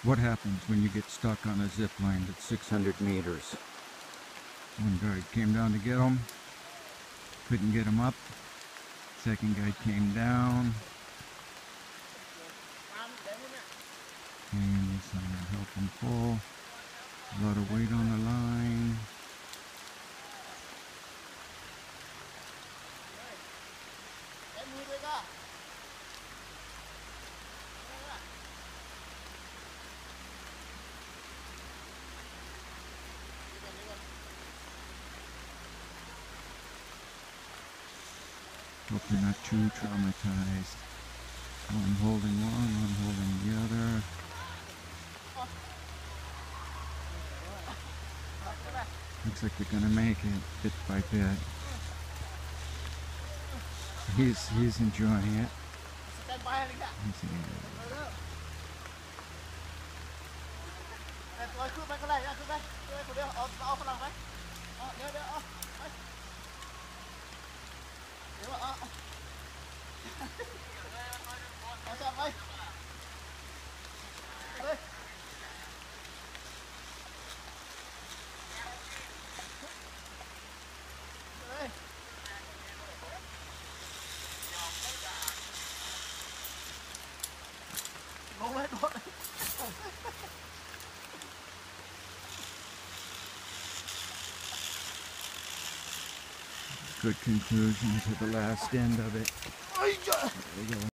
What happens when you get stuck on a zip line that's 600 meters? One guy came down to get him, couldn't get him up. Second guy came down, and he's trying to help him pull. A lot of weight on the line. Hope you're not too traumatized. One holding one holding the other. Looks like they're gonna make it bit by bit. He's enjoying it. Good conclusion to the last end of it. There we go.